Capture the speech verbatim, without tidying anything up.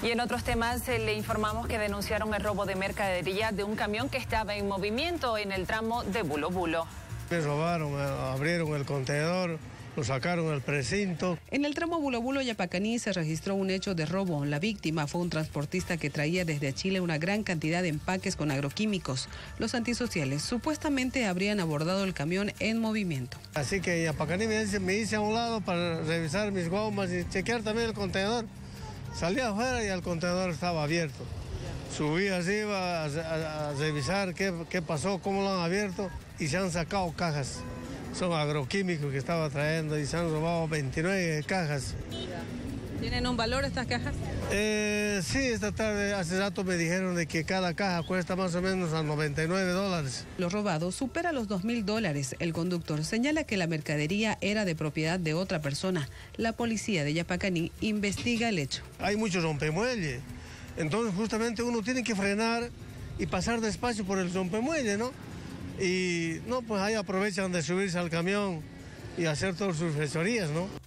Y en otros temas eh, le informamos que denunciaron el robo de mercadería de un camión que estaba en movimiento en el tramo de Bulo Bulo. Me robaron, abrieron el contenedor, lo sacaron del precinto. En el tramo Bulo Bulo Yapacaní se registró un hecho de robo. La víctima fue un transportista que traía desde Chile una gran cantidad de empaques con agroquímicos. Los antisociales supuestamente habrían abordado el camión en movimiento. Así que Yapacaní me hice, me hice a un lado para revisar mis gomas y chequear también el contenedor. Salí afuera y el contenedor estaba abierto. Subí así a, a, a revisar qué, qué pasó, cómo lo han abierto y se han sacado cajas. Son agroquímicos que estaba trayendo y se han robado veintinueve cajas. ¿Tienen un valor estas cajas? Eh, sí, esta tarde, hace rato me dijeron de que cada caja cuesta más o menos a noventa y nueve dólares. Lo robado supera los dos mil dólares. El conductor señala que la mercadería era de propiedad de otra persona. La policía de Yapacaní investiga el hecho. Hay muchos rompemuelles, entonces justamente uno tiene que frenar y pasar despacio por el rompemuelle, ¿no? Y no, pues ahí aprovechan de subirse al camión y hacer todas sus fechorías, ¿no?